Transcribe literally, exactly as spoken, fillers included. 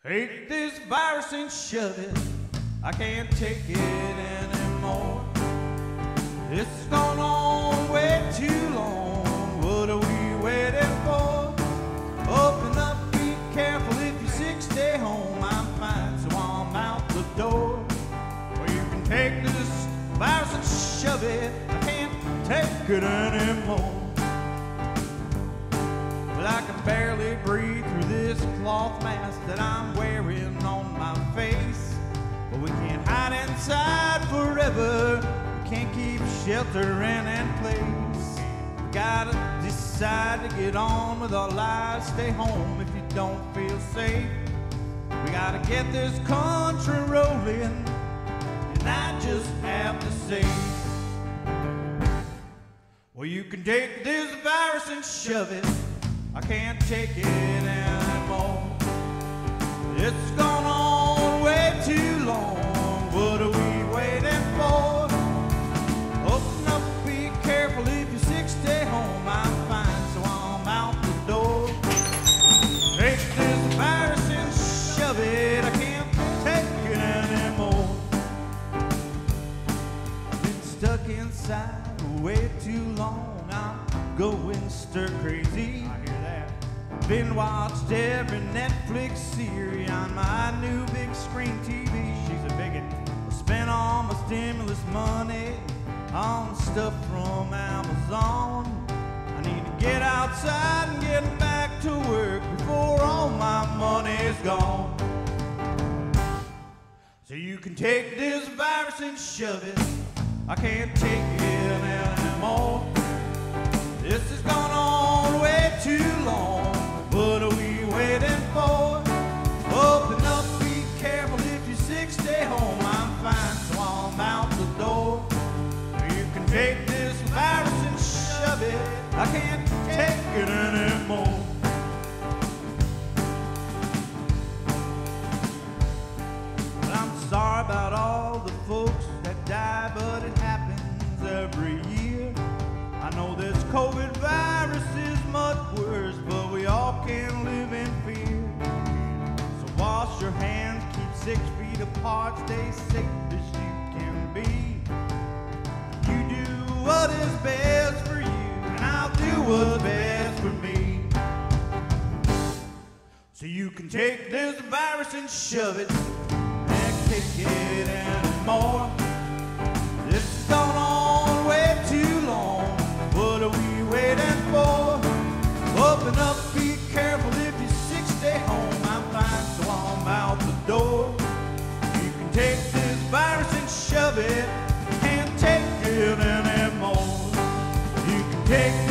Take this virus and shove it. I can't take it anymore. This has gone on way too long. What are we waiting for? Open up, be careful. If you're sick, stay home. I'm fine, so I'm out the door. Or you can take this virus and shove it. I can't take it anymore. But I can barely breathe through this cloth mask that I'm wearing on my face. But we can't hide inside forever. We can't keep sheltering in place. We gotta decide to get on with our lives. Stay home if you don't feel safe. We gotta get this country rolling, and I just have to say, well, you can take this virus and shove it. I can't take it anymore. It's gone on way too long. What are we waiting for? Open up, be careful. If you're sick, stay home. I'm fine, so I'm out the door. Take this virus and shove it. I can't take it anymore. I've been stuck inside way too long. I'm going stir crazy. Been watched every Netflix series on my new big screen T V. She's a bigot. I spent all my stimulus money on stuff from Amazon. I need to get outside and get back to work before all my money's gone. So you can take this virus and shove it. I can't take it anymore. This has gone on way too long. What are we waiting for? Open up, be careful. If you're sick, stay home. I'm fine, so I'm out the door. You can take this virus and shove it. I can't take it anymore. But I'm sorry about all the folks that die, but it happens every year. I know this COVID virus is much worse, but we all can live in fear. So wash your hands, keep six feet apart, stay safe as you can be. You do what is best for you, and I'll do what's best for me. So you can take this virus and shove it, and take it anymore. This has gone on way too long. What are we waiting for? Open up, be careful. If you're sick, stay home. I'm fine, so I'm out the door. You can take this virus and shove it. Can't take it anymore. You can take